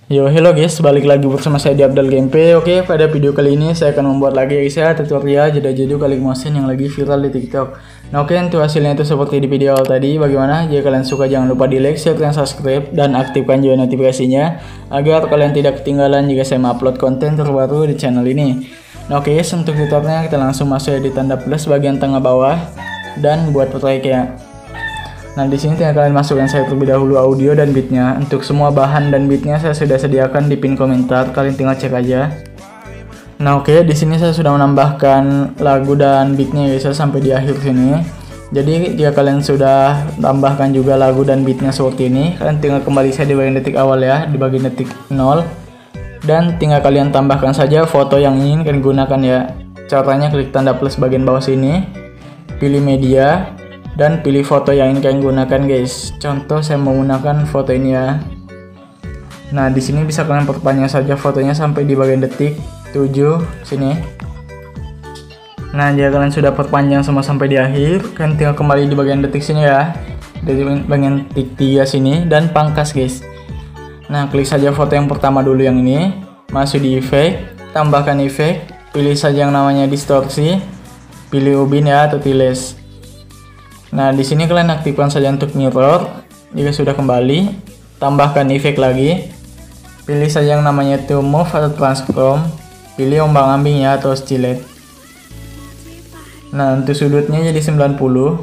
Yo, hello guys, balik lagi bersama saya di Abdal Gameplay. Oke, pada video kali ini saya akan membuat lagi guys ya tutorial jeda-jeda kalik motion yang lagi viral di TikTok. Nah, oke, untuk hasilnya itu seperti di video awal tadi. Bagaimana? Jika kalian suka jangan lupa di like, share, dan subscribe, dan aktifkan juga notifikasinya agar kalian tidak ketinggalan jika saya upload konten terbaru di channel ini. Nah, oke, untuk tutorialnya kita langsung masuk di tanda plus bagian tengah bawah dan buat proyek ya. Nah, di sini tinggal kalian masukkan saya terlebih dahulu audio dan beatnya. Untuk semua bahan dan beatnya saya sudah sediakan di pin komentar, kalian tinggal cek aja. Nah, oke, di sini saya sudah menambahkan lagu dan beatnya guys sampai di akhir sini. Jadi jika kalian sudah tambahkan juga lagu dan beatnya seperti ini, kalian tinggal kembali saya di bagian detik awal ya, di bagian detik 0, dan tinggal kalian tambahkan saja foto yang ingin kalian gunakan ya. Caranya klik tanda plus bagian bawah sini, pilih media, dan pilih foto yang ingin kalian gunakan guys. Contoh saya menggunakan foto ini ya. Nah, di sini bisa kalian perpanjang saja fotonya sampai di bagian detik 7 sini. Nah, jika kalian sudah perpanjang semua sampai di akhir, kalian tinggal kembali di bagian detik sini ya, di bagian detik 3 sini, dan pangkas guys. Nah, klik saja foto yang pertama dulu yang ini, masuk di efek, tambahkan efek, pilih saja yang namanya distorsi, pilih ubin ya atau tiles. Nah, di sini kalian aktifkan saja untuk mirror. Jika sudah kembali, tambahkan efek lagi. Pilih saja yang namanya itu move atau transform. Pilih ombang-ambing ya atau stilet. Nah, untuk sudutnya jadi 90.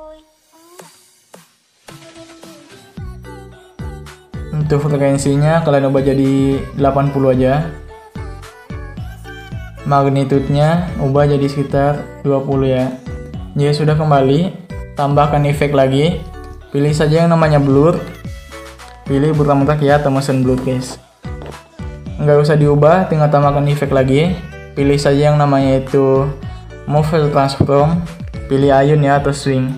Untuk frekuensinya kalian ubah jadi 80 aja. Magnitudenya ubah jadi sekitar 20 ya. Jika sudah kembali, tambahkan efek lagi, pilih saja yang namanya blur, pilih burak-burak ya atau motion blur guys. Nggak usah diubah, tinggal tambahkan efek lagi, pilih saja yang namanya itu move atau transform, pilih ayun ya atau swing.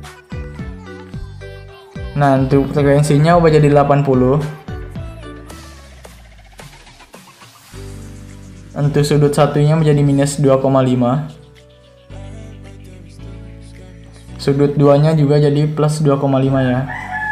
Nah, untuk frekuensinya ubah jadi 80. Untuk sudut satunya menjadi minus 2,5. Sudut 2-nya juga jadi plus 2,5 ya.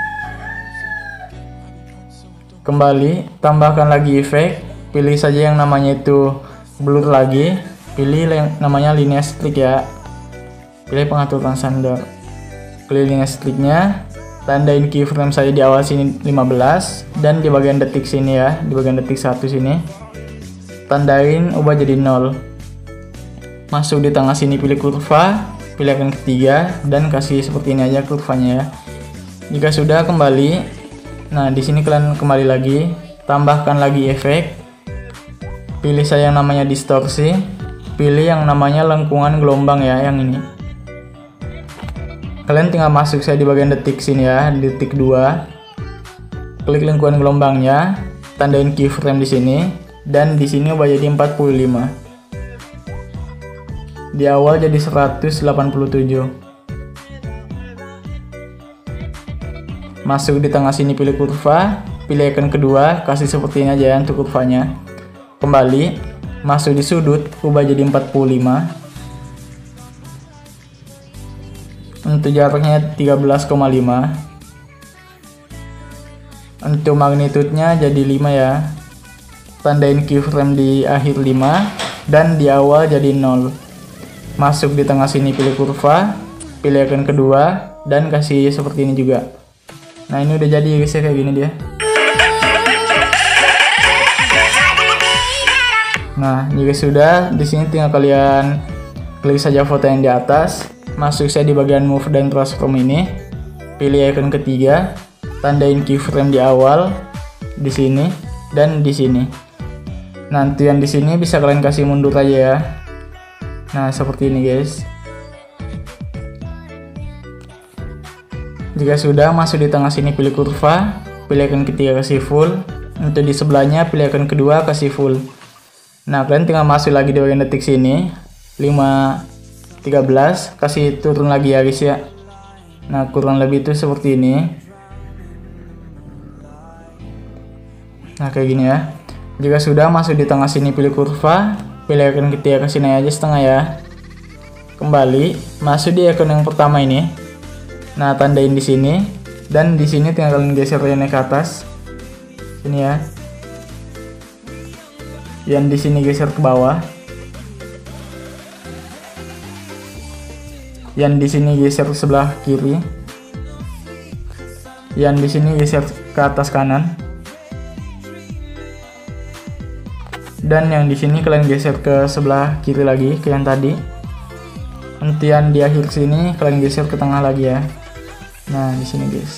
Kembali, tambahkan lagi efek, pilih saja yang namanya itu blur lagi, pilih yang namanya linear streak ya. Pilih pengatur transander. Pilih linear streaknya, tandain keyframe saya di awal sini 15 dan di bagian detik sini ya, di bagian detik 1 sini. Tandain ubah jadi 0. Masuk di tengah sini pilih kurva. Pilih yang ketiga dan kasih seperti ini aja kurvanya ya. Jika sudah kembali, nah di sini kalian kembali lagi, tambahkan lagi efek. Pilih saya yang namanya distorsi, pilih yang namanya lengkungan gelombang ya, yang ini. Kalian tinggal masuk saya di bagian detik sini ya, di detik 2. Klik lengkungan gelombangnya, tandain keyframe di sini, dan di sini ubah jadi 45. Di awal jadi 187. Masuk di tengah sini pilih kurva, pilih icon kedua, kasih seperti ini aja ya untuk kurvanya. Kembali, masuk di sudut, ubah jadi 45. Untuk jaraknya 13,5. Untuk magnitudenya jadi 5 ya. Tandain keyframe di akhir 5 dan di awal jadi 0. Masuk di tengah sini pilih kurva, pilih icon kedua, dan kasih seperti ini juga. Nah, ini udah jadi guys ya, kayak gini dia. Nah, jika sudah, di sini tinggal kalian klik saja foto yang di atas, masuk saya di bagian move dan transform ini, pilih icon ketiga, tandain keyframe di awal, di sini, dan di sini. Nanti yang di sini bisa kalian kasih mundur aja ya. Nah, seperti ini guys. Jika sudah, masuk di tengah sini pilih kurva, pilih icon ketiga kasih full. Untuk di sebelahnya pilih icon kedua kasih full. Nah, kalian tinggal masuk lagi di bagian detik sini 5:13, kasih turun lagi ya guys ya. Nah, kurang lebih itu seperti ini. Nah, kayak gini ya. Jika sudah, masuk di tengah sini pilih kurva, pilih icon ketiga ke sini aja setengah ya. Kembali, masuk di icon yang pertama ini. Nah, tandain di sini dan di sini tinggal kalian geser ini ke atas. Ini ya. Yang di sini geser ke bawah. Yang di sini geser ke sebelah kiri. Yang di sini geser ke atas kanan. Dan yang di sini kalian geser ke sebelah kiri lagi, ke yang tadi. Nanti yang di akhir sini kalian geser ke tengah lagi ya. Nah, di sini guys.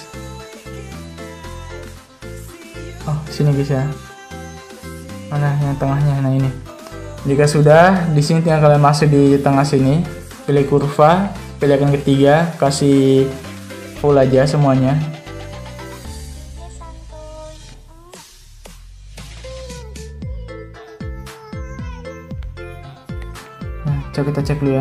Oh, sini guys ya. Mana yang tengahnya? Nah, ini. Jika sudah, di sini tinggal kalian masuk di tengah sini, pilih kurva, pilih icon ketiga, kasih full aja semuanya. Nah, kita cek dulu ya.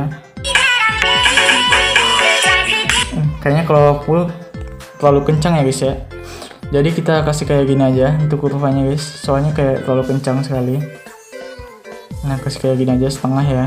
Kayaknya kalau full terlalu kencang ya guys ya. Jadi kita kasih kayak gini aja untuk kurvanya guys. Soalnya kayak terlalu kencang sekali. Nah, kasih kayak gini aja setengah ya.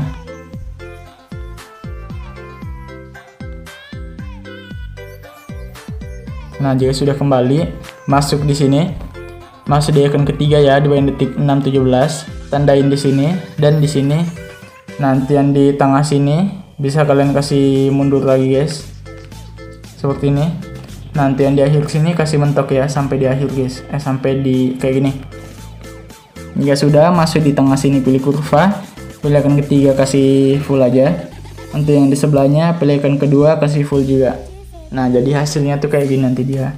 Nah, jika sudah kembali, masuk di sini. Masuk di icon ketiga ya, di bagian detik 6:17. Tandain di sini dan di sini. Nanti yang di tengah sini bisa kalian kasih mundur lagi guys. Seperti ini. Nanti yang di akhir sini kasih mentok ya sampai di akhir guys. Sampai di kayak gini. Jika sudah, masuk di tengah sini pilih kurva, pilih icon ketiga kasih full aja. Nanti yang di sebelahnya pilih icon kedua kasih full juga. Nah, jadi hasilnya tuh kayak gini nanti dia.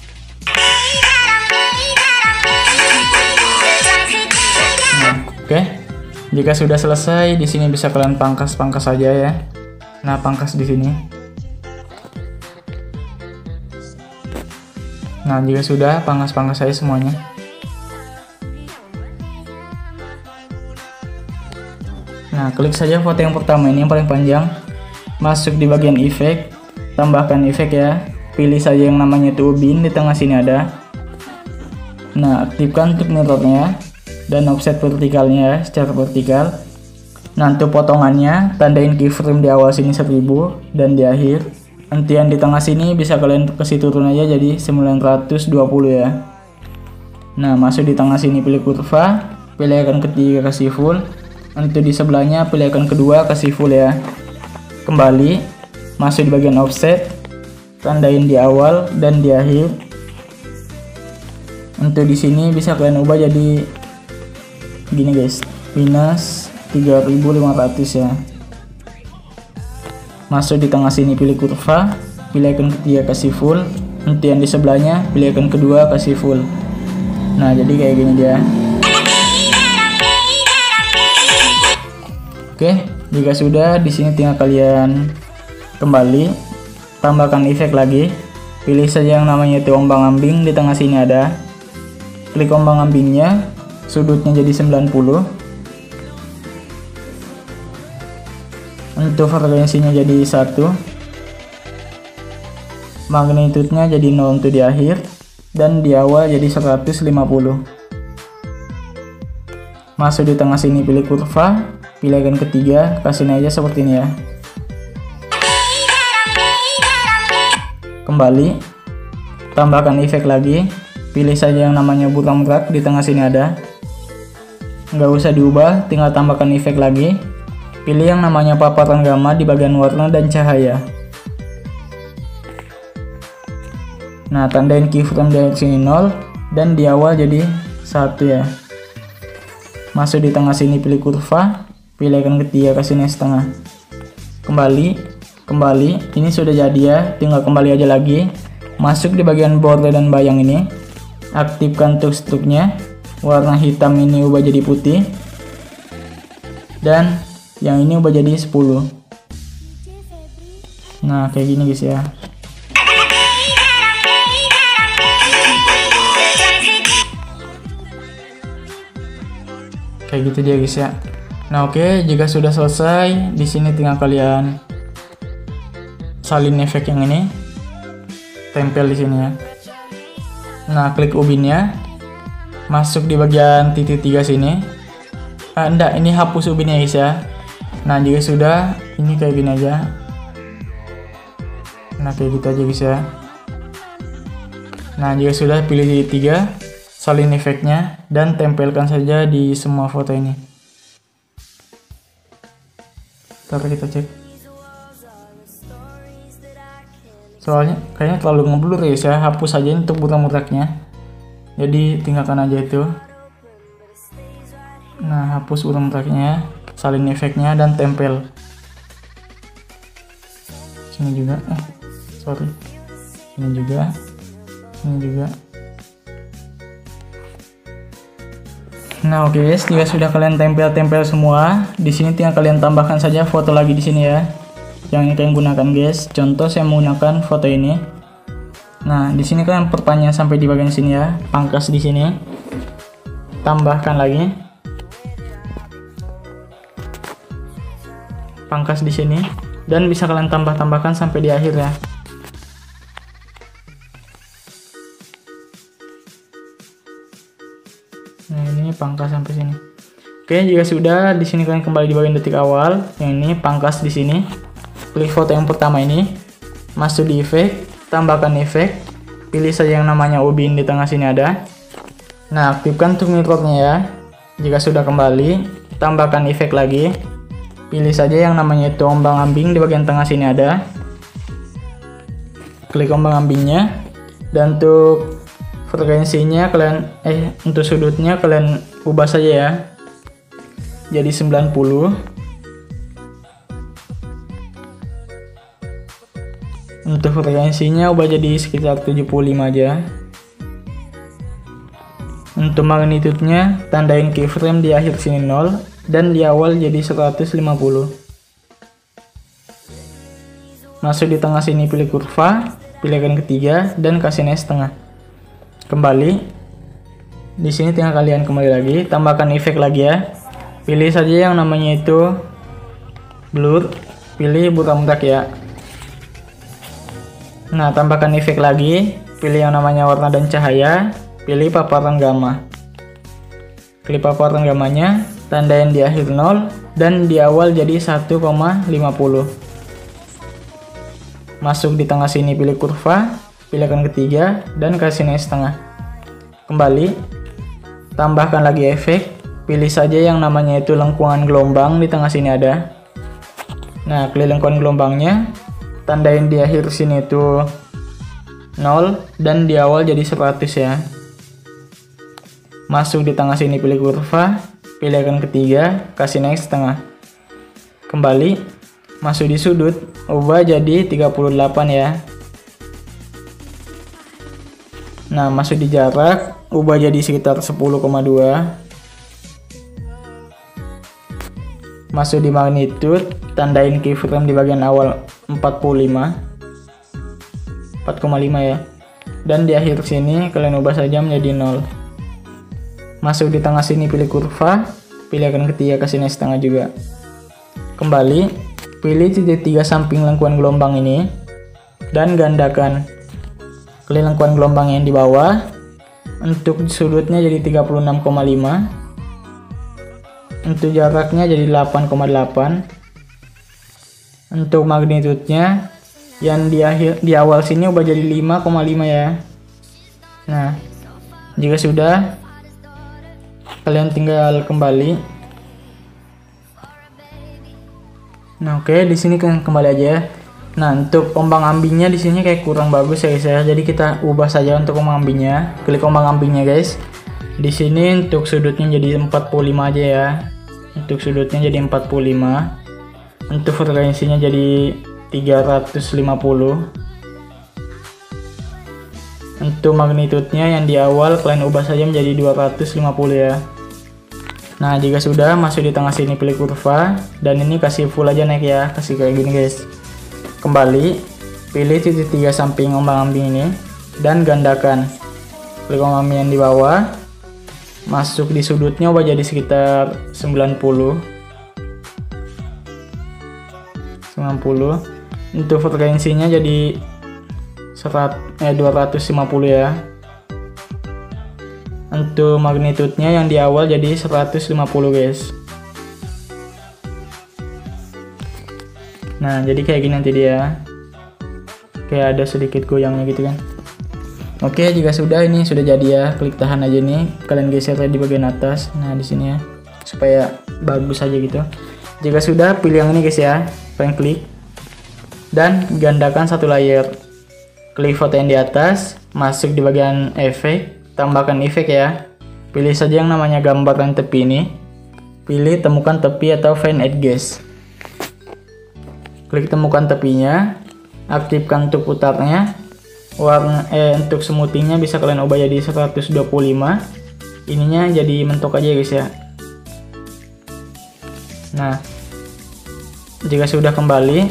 Nah, oke. Jika sudah selesai, di sini bisa kalian pangkas saja ya. Nah, pangkas di sini. Nah, jika sudah, pangkas saja semuanya. Nah, klik saja foto yang pertama ini yang paling panjang. Masuk di bagian efek. Tambahkan efek ya, pilih saja yang namanya itu ubin, di tengah sini ada. Nah, aktifkan untuk mirrornya dan offset vertikalnya ya, secara vertikal. Nah, untuk potongannya tandain keyframe di awal sini 1000 dan di akhir. Nanti yang di tengah sini bisa kalian kasih turun aja jadi 920 ya. Nah, masuk di tengah sini pilih kurva, pilih icon ketiga kasih full. Nanti di sebelahnya pilih icon kedua kasih full ya. Kembali masuk di bagian offset, tandain di awal dan di akhir. Untuk di sini bisa kalian ubah jadi gini guys, minus 3500 ya. Masuk di tengah sini pilih kurva, pilih icon ketiga kasih full. Nanti yang di sebelahnya pilih icon kedua kasih full. Nah, jadi kayak gini dia. Oke, jika sudah, di sini tinggal kalian kembali, tambahkan efek lagi, pilih saja yang namanya itu ombang-ambing, di tengah sini ada. Klik ombang-ambingnya, sudutnya jadi 90. Untuk frekuensinya jadi 1. Magnitudenya jadi 0 untuk di akhir dan di awal jadi 150. Masuk di tengah sini pilih kurva, pilih icon ketiga, kasih aja seperti ini ya. Kembali, tambahkan efek lagi, pilih saja yang namanya butang drag, di tengah sini ada. Nggak usah diubah, tinggal tambahkan efek lagi, pilih yang namanya paparan gamma di bagian warna dan cahaya. Nah, tandain keyframe dari sini 0 dan di awal jadi 1 ya. Masuk di tengah sini pilih kurva, pilih icon ketiga kasih setengah. Kembali, ini sudah jadi ya, tinggal kembali aja lagi. Masuk di bagian border dan bayang ini, aktifkan untuk struknya, warna hitam ini ubah jadi putih, dan yang ini ubah jadi 10. Nah, kayak gini guys ya. Kayak gitu dia guys ya. Nah, oke, jika sudah selesai, di sini tinggal kalian salin efek yang ini, tempel di sini ya. Nah, klik ubinnya, masuk di bagian titik 3 sini. Enggak, ini hapus ubinnya guys ya. Nah, jika sudah, ini kayak gini aja. Nah, kayak gitu aja guys ya. Nah, jika sudah, pilih titik 3, salin efeknya dan tempelkan saja di semua foto ini. Ntar kita cek. Soalnya kayaknya terlalu ngeblur ya, saya hapus aja untuk buta-mutaknya. Jadi tinggalkan aja itu. Nah, hapus buta-mutaknya, salin efeknya dan tempel. Sini juga, sorry. Sini juga, sini juga. Nah, oke guys, jika sudah kalian tempel-tempel semua, di sini tinggal kalian tambahkan saja foto lagi di sini ya. Yang ini kalian gunakan guys. Contoh saya menggunakan foto ini. Nah, di sini kalian perpanjang sampai di bagian sini ya, pangkas di sini. Tambahkan lagi. Pangkas di sini dan bisa kalian tambahkan sampai di akhir ya. Nah, ini pangkas sampai sini. Oke, jika sudah, di sini kalian kembali di bagian detik awal. Yang ini pangkas di sini. Klik foto yang pertama ini, masuk di efek, tambahkan efek, pilih saja yang namanya ubin di tengah sini ada. Nah, aktifkan untuk mirrornya ya. Jika sudah kembali, tambahkan efek lagi, pilih saja yang namanya itu ombang-ambing di bagian tengah sini ada. Klik ombang-ambingnya, dan untuk frekuensinya kalian untuk sudutnya kalian ubah saja ya, jadi 90. Untuk frekuensinya ubah jadi sekitar 75 aja. Untuk magnitudenya tandain keyframe di akhir sini 0 dan di awal jadi 150. Masuk di tengah sini, pilih kurva, pilihkan ketiga dan kasih nilai setengah. Kembali. Di sini tinggal kalian kembali lagi, tambahkan efek lagi ya. Pilih saja yang namanya itu blur, pilih buta-mutak ya. Nah, tambahkan efek lagi, pilih yang namanya warna dan cahaya, pilih paparan gamma. Klik paparan gamanya, tandain di akhir 0 dan di awal jadi 1,50. Masuk di tengah sini, pilih kurva, pilihkan ketiga dan kasih nilai setengah. Kembali, tambahkan lagi efek, pilih saja yang namanya itu lengkungan gelombang di tengah sini ada. Nah, klik lengkungan gelombangnya, tandain di akhir sini itu 0 dan di awal jadi 100 ya. Masuk di tengah sini, pilih kurva, pilihkan ketiga, kasih naik setengah. Kembali, masuk di sudut, ubah jadi 38 ya. Nah, masuk di jarak, ubah jadi sekitar 10,2. Masuk di magnitude, tandain keyframe di bagian awal 4,5 ya. Dan di akhir sini kalian ubah saja menjadi 0. Masuk di tengah sini, pilih kurva, pilihkan ketiga, kasih nilai setengah juga. Kembali, pilih titik 3 samping lengkungan gelombang ini dan gandakan. Klik lengkungan gelombang yang di bawah. Untuk sudutnya jadi 36,5. Untuk jaraknya jadi 8,8. Untuk magnitudenya yang di awal sini ubah jadi 5,5 ya. Nah, jika sudah, kalian tinggal kembali. Nah, oke, di sini kalian kembali aja. Nah, untuk ombang-ambingnya di sini kayak kurang bagus ya guys ya. Jadi kita ubah saja untuk ombang-ambingnya. Klik ombang-ambingnya guys. Di sini untuk sudutnya jadi 45 aja ya. Untuk sudutnya jadi 45. Untuk frekuensinya jadi 350. Untuk magnitudenya yang di awal kalian ubah saja menjadi 250 ya. Nah, jika sudah, masuk di tengah sini, pilih kurva dan ini kasih full aja naik ya, kasih kayak gini guys. Kembali, pilih titik 3 samping ombang-ambing ini dan gandakan. Klik ombang-ambing yang di bawah, masuk di sudutnya ubah jadi sekitar 90. Untuk frekuensinya jadi 250 ya. Untuk magnitudenya yang di awal jadi 150 guys. Nah, jadi kayak gini nanti dia. Kayak ada sedikit goyangnya gitu kan. Oke, jika sudah, ini sudah jadi ya. Klik tahan aja nih. Kalian geser di bagian atas. Nah, di sini ya. Supaya bagus aja gitu. Jika sudah, pilih yang ini guys ya. Kalian klik. Dan gandakan satu layer. Klik foto yang di atas. Masuk di bagian efek. Tambahkan efek ya. Pilih saja yang namanya gambaran tepi ini. Pilih temukan tepi atau find edges. Klik temukan tepinya. Aktifkan untuk putarnya. Warna untuk smoothingnya bisa kalian ubah jadi 125. Ininya jadi mentok aja guys ya. Nah, jika sudah kembali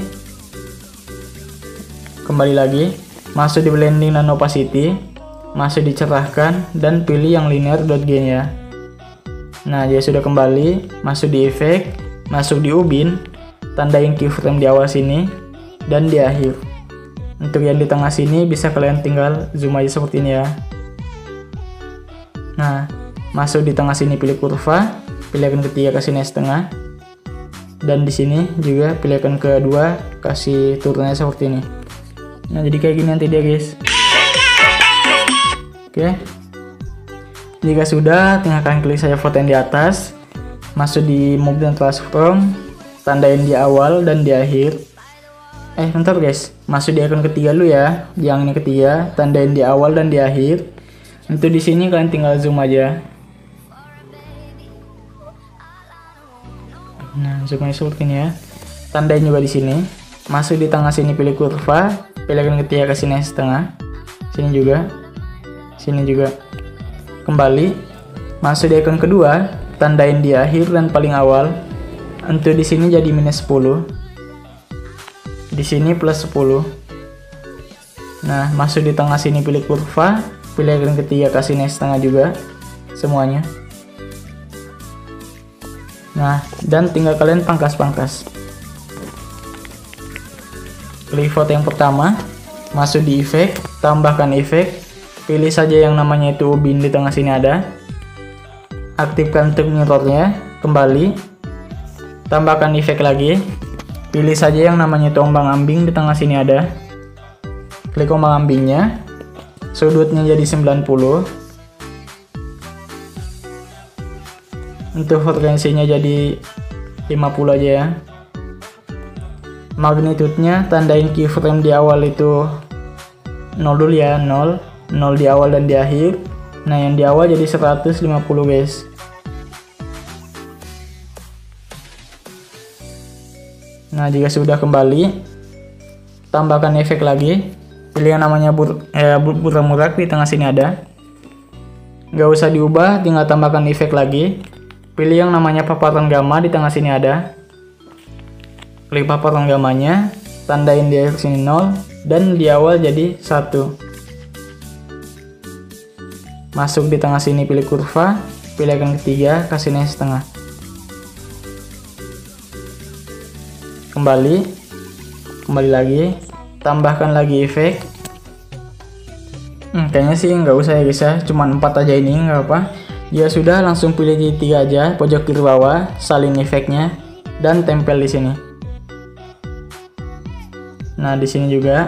lagi, masuk di blending dan opacity, masuk dicerahkan dan pilih yang linear.gain ya. Nah, jika sudah kembali, masuk di efek, masuk di ubin, tandain keyframe di awal sini dan di akhir. Untuk yang di tengah sini bisa kalian tinggal zoom aja seperti ini ya. Nah, masuk di tengah sini pilih kurva, pilih icon ketiga kasih naik setengah. Dan di sini juga pilih icon kedua kasih turunnya seperti ini. Nah, jadi kayak gini nanti dia guys. Oke. Jika sudah, tinggal kalian klik saja foto yang di atas. Masuk di move dan transform, tandain di awal dan di akhir. Bentar guys, masuk di icon ketiga dulu ya, yang ini ketiga, tandain di awal dan di akhir. Untuk di sini kalian tinggal zoom aja. Nah, zoom aja seperti ini ya. Tandain juga di sini. Masuk di tengah sini pilih kurva, pilih icon ketiga kasih naik setengah. Sini juga. Kembali, masuk di icon kedua, tandain di akhir dan paling awal. Untuk di sini jadi minus 10. Di sini plus 10. Nah, masuk di tengah sini pilih kurva, pilih icon ketiga kasih naik setengah juga semuanya. Nah, dan tinggal kalian pangkas-pangkas. Klik foto yang pertama, masuk di efek, tambahkan efek, pilih saja yang namanya itu ubin di tengah sini ada. Aktifkan untuk mirrornya, kembali, tambahkan efek lagi. Pilih saja yang namanya itu ombang-ambing di tengah sini ada. Klik ombang-ambingnya. Sudutnya jadi 90. Untuk frekuensinya jadi 50 aja ya. Magnitude-nya tandain keyframe di awal itu 0 dulu ya, 0 di awal dan di akhir. Nah, yang di awal jadi 150 guys. Nah, jika sudah kembali, tambahkan efek lagi. Pilih yang namanya murak di tengah sini ada. Nggak usah diubah, tinggal tambahkan efek lagi. Pilih yang namanya paparan gamma di tengah sini ada. Klik paparan gammanya, tandain di akhir sini 0 dan di awal jadi 1. Masuk di tengah sini pilih kurva, pilih icon ketiga kasih naik setengah. Kembali lagi, tambahkan lagi efek. Kayaknya sih nggak usah ya guys ya, cuman 4 aja ini nggak apa. Ya sudah, langsung pilih di 3 aja, pojok kiri bawah, salin efeknya dan tempel di sini. Nah, di sini juga.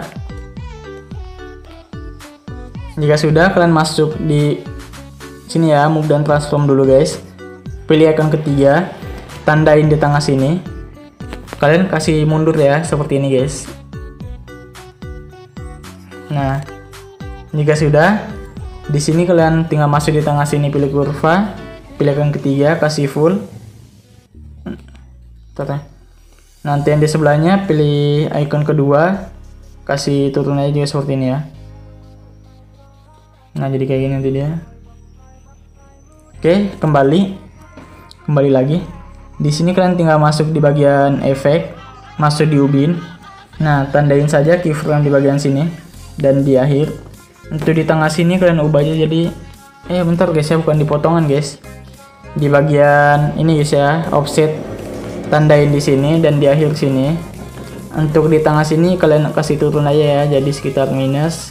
Jika sudah, kalian masuk di sini ya, move dan transform dulu guys. Pilih icon ketiga, tandain di tengah sini. Kalian kasih mundur ya, seperti ini guys. Nah, jika sudah, di sini kalian tinggal masuk di tengah sini pilih kurva, pilih icon ketiga kasih full. Nanti yang di sebelahnya pilih icon kedua, kasih turun aja juga seperti ini ya. Nah, jadi kayak gini nanti dia. Oke, kembali lagi. Di sini kalian tinggal masuk di bagian efek, masuk di ubin. Nah, tandain saja keyframe di bagian sini dan di akhir. Untuk di tengah sini kalian ubah aja jadi bentar guys ya, bukan di potongan guys. Di bagian ini guys ya, offset tandain di sini dan di akhir sini. Untuk di tengah sini kalian kasih turun aja ya, jadi sekitar minus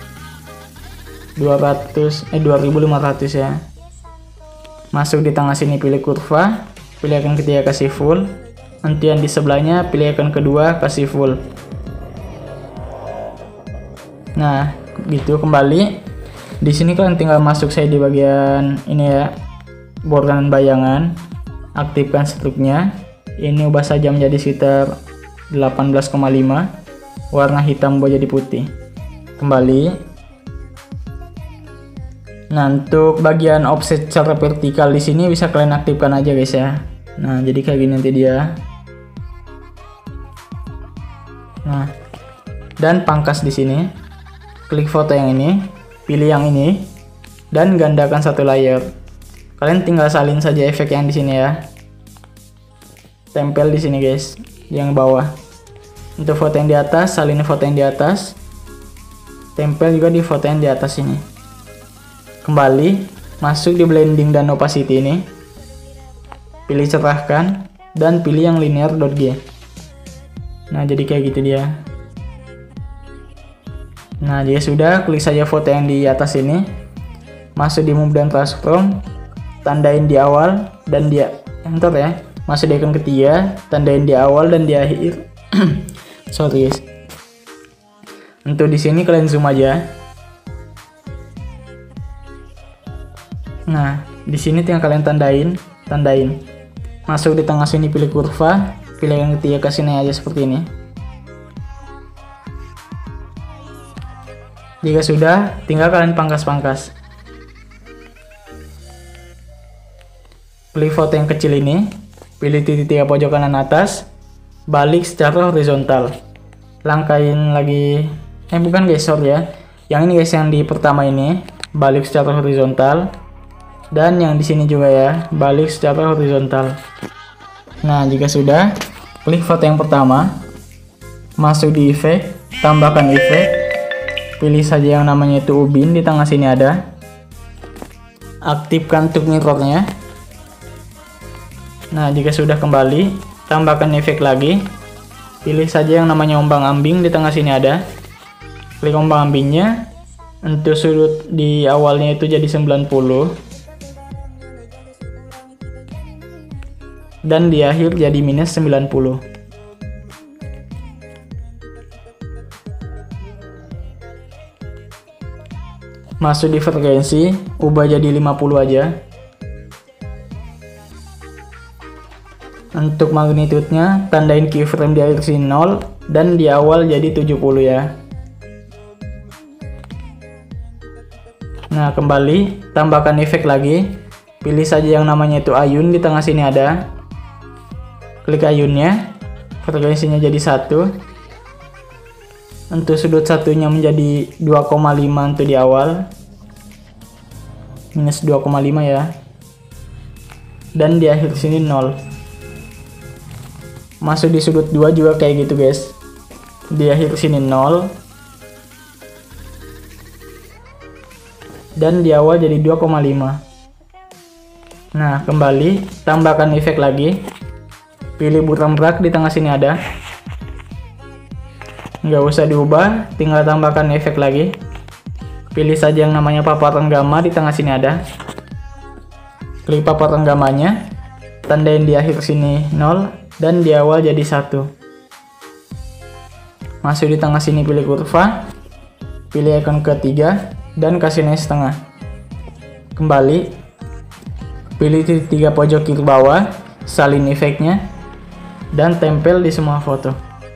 2500 ya. Masuk di tengah sini pilih kurva, pilih icon ketiga kasih full. Nanti yang di sebelahnya pilih icon kedua kasih full. Nah, gitu kembali. Di sini kalian tinggal masuk saya di bagian ini ya, bordaran bayangan, aktifkan struknya. Ini ubah saja menjadi sekitar 18,5, warna hitam ubah jadi putih. Kembali. Nah, untuk bagian offset secara vertikal di sini bisa kalian aktifkan aja guys ya. Nah, jadi kayak gini nanti dia. Nah, dan pangkas di sini. Klik foto yang ini, pilih yang ini, dan gandakan satu layer. Kalian tinggal salin saja efek yang di sini ya. Tempel di sini guys, yang bawah. Untuk foto yang di atas, salin foto yang di atas. Tempel juga di foto yang di atas ini. Kembali, masuk di blending dan opacity ini. Pilih cerahkan, dan pilih yang linear.g. Nah, jadi kayak gitu dia. Nah, jika sudah, klik saja foto yang di atas ini. Masuk di move dan transform. Tandain di awal dan di enter ya. Masuk di icon ketiga, tandain di awal dan di akhir. Sorry guys. Untuk di sini kalian zoom aja. Nah, di sini tinggal kalian tandain. Masuk di tengah sini, pilih kurva, pilih yang ketiga ke sini aja seperti ini. Jika sudah, tinggal kalian pangkas-pangkas. Pilih foto yang kecil ini, pilih titik 3 pojok kanan atas, balik secara horizontal. Langkain lagi, bukan guys, sorry ya. Yang ini guys, yang di pertama ini, balik secara horizontal. Dan yang di sini juga ya, balik secara horizontal. Nah, jika sudah, klik foto yang pertama, masuk di efek, tambahkan efek. Pilih saja yang namanya itu ubin, di tengah sini ada. Aktifkan tube mirrornya. Nah, jika sudah kembali, tambahkan efek lagi. Pilih saja yang namanya ombang ambing, di tengah sini ada. Klik ombang ambingnya. Untuk sudut di awalnya itu jadi 90. Dan di akhir jadi minus 90. Masuk di frekuensi, ubah jadi 50 aja. Untuk magnitude-nya, tandain keyframe di akhir sini 0 dan di awal jadi 70 ya. Nah, kembali, tambahkan efek lagi. Pilih saja yang namanya itu ayun, di tengah sini ada. Klik ayunnya, frekuensinya jadi 1. Untuk sudut satunya menjadi 2,5 untuk di awal. Minus 2,5 ya. Dan di akhir sini 0. Masuk di sudut 2 juga kayak gitu guys. Di akhir sini 0. Dan di awal jadi 2,5. Nah, kembali, tambahkan efek lagi. Pilih buram rak, di tengah sini ada. Nggak usah diubah, tinggal tambahkan efek lagi. Pilih saja yang namanya paparan gamma, di tengah sini ada. Klik paparan gammanya, tandain di akhir sini 0 dan di awal jadi 1. Masuk di tengah sini, pilih kurva, pilih icon ketiga dan kasih nilai setengah. Kembali, pilih titik 3 pojok kiri bawah, salin efeknya dan tempel di semua foto.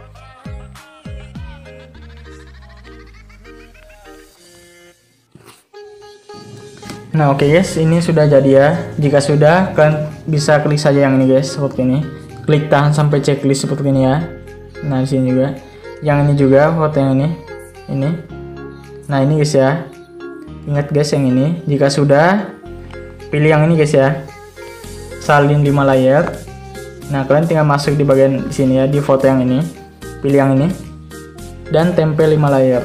Nah, oke guys, ini sudah jadi ya. Jika sudah, kalian bisa klik saja yang ini guys, seperti ini. Klik tahan sampai checklist seperti ini ya. Nah, di sini juga. Yang ini juga foto yang ini. Ini. Nah, ini guys ya. Ingat guys yang ini. Jika sudah, pilih yang ini guys ya. Salin 5 layer. Nah, kalian tinggal masuk di bagian di sini ya, di foto yang ini. Pilih yang ini. Dan tempel 5 layer.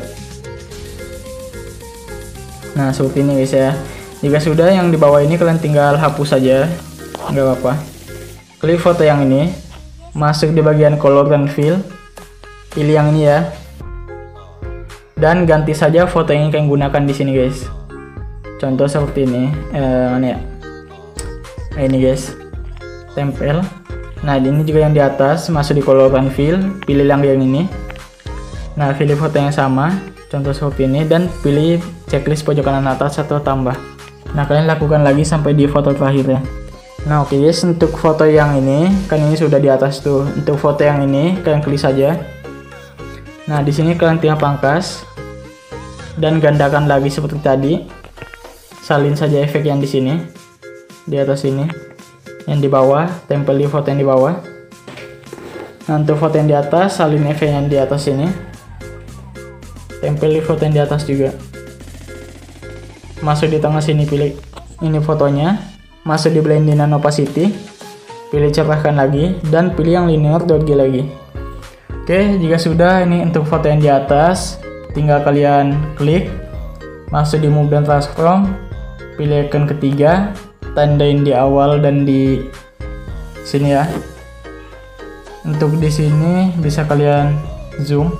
Nah, seperti ini guys ya. Jika sudah, yang di bawah ini kalian tinggal hapus saja, nggak apa-apa. Klik foto yang ini, masuk di bagian color dan fill, pilih yang ini ya, dan ganti saja foto yang kalian gunakan di sini guys. Contoh seperti ini, mana ya? Nah, ini guys, tempel. Nah, ini juga yang di atas, masuk di color dan fill, pilih yang ini. Nah, pilih foto yang sama, contoh seperti ini, dan pilih checklist pojok kanan atas atau tambah. Nah, kalian lakukan lagi sampai di foto terakhir ya. Nah, oke guys, untuk foto yang ini kan ini sudah di atas tuh. Untuk foto yang ini kalian klik saja. Nah, di sini kalian tinggal pangkas dan gandakan lagi seperti tadi. Salin saja efek yang di sini, di atas ini, yang di bawah, tempel di foto yang di bawah. Nah, untuk foto yang di atas, salin efek yang di atas ini, tempel di foto yang di atas juga. Masuk di tengah sini, pilih ini fotonya, masuk di blending and opacity, pilih cerahkan lagi, dan pilih yang linear.g lagi. Oke, jika sudah, ini untuk foto yang di atas, tinggal kalian klik, masuk di move dan transform, pilih icon ketiga, tandain di awal dan di sini ya. Untuk di sini bisa kalian zoom.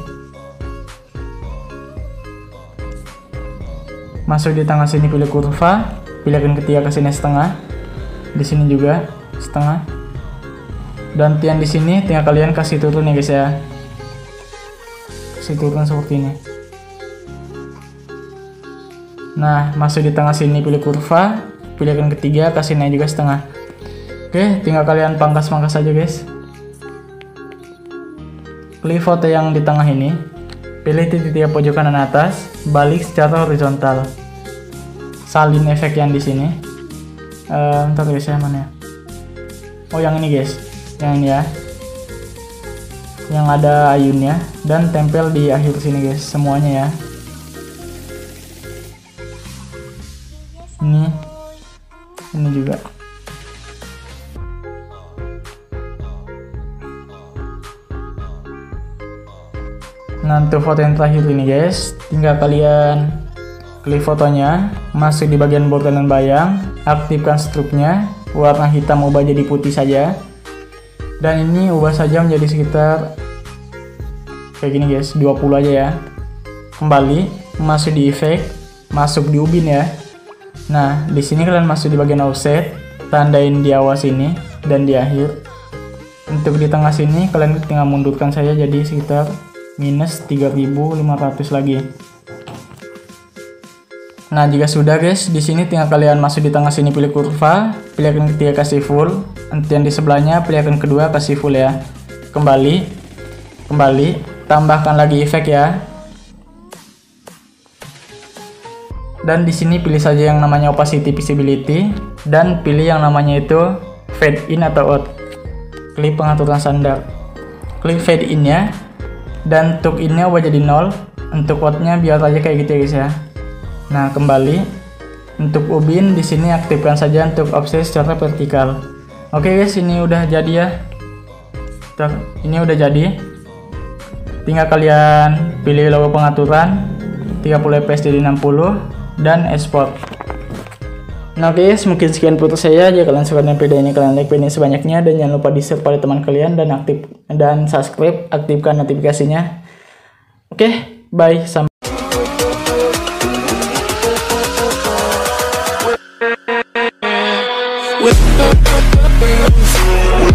Masuk di tengah sini pilih kurva, pilih icon ketiga ke sini setengah. Di sini juga setengah. Dan yang di sini tinggal kalian kasih turun ya guys ya. Kasih turun seperti ini. Nah, masuk di tengah sini pilih kurva, pilih icon ketiga, kasih naik juga setengah. Oke, tinggal kalian pangkas-pangkas saja guys. Klik foto yang di tengah ini, pilih titik pojok kanan atas, balik secara horizontal. Salin efek yang di sini. Ntar guys ya, mana ya? Oh, yang ini guys, yang ini ya, yang ada ayunnya, dan tempel di akhir sini guys, semuanya ya. Ini juga. Nah, untuk foto yang terakhir ini guys, tinggal kalian klik fotonya, masuk di bagian border dan bayang, aktifkan struknya, warna hitam ubah jadi putih saja, dan ini ubah saja menjadi sekitar kayak gini guys, 20 aja ya. Kembali, masuk di efek, masuk di ubin ya. Nah, di sini kalian masuk di bagian offset, tandain di awal sini dan di akhir. Untuk di tengah sini kalian tinggal mundurkan saja jadi sekitar minus 3500 lagi. Nah, jika sudah guys, di sini tinggal kalian masuk di tengah sini pilih kurva, pilih icon ketiga kasih full, yang di sebelahnya pilih icon kedua kasih full ya. Kembali, tambahkan lagi efek ya. Dan di sini pilih saja yang namanya opacity visibility dan pilih yang namanya itu fade in atau out. Klik pengaturan standar. Klik fade in ya. Dan untuk in-nya ubah jadi 0, untuk out-nya biar aja kayak gitu ya guys ya. Nah, kembali untuk ubin di sini aktifkan saja untuk offset secara vertikal. Oke guys, ini udah jadi ya. Ini udah jadi. Tinggal kalian pilih logo pengaturan 30 fps jadi 60 dan export. Nah guys, mungkin sekian foto saya. Jika kalian suka dengan video ini, kalian like video ini sebanyaknya dan jangan lupa di-share pada teman kalian dan subscribe, aktifkan notifikasinya. Oke, bye, sampai with